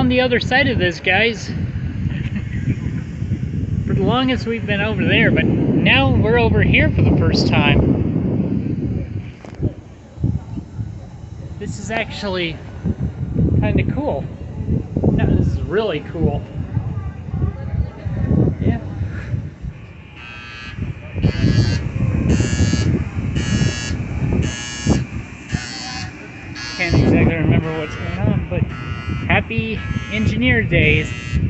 on the other side of this, guys. For the longest we've been over there, but now we're over here for the first time. This is actually kind of cool. No, this is really cool. Yeah. Can't exactly remember what's going on, but happy engineer days.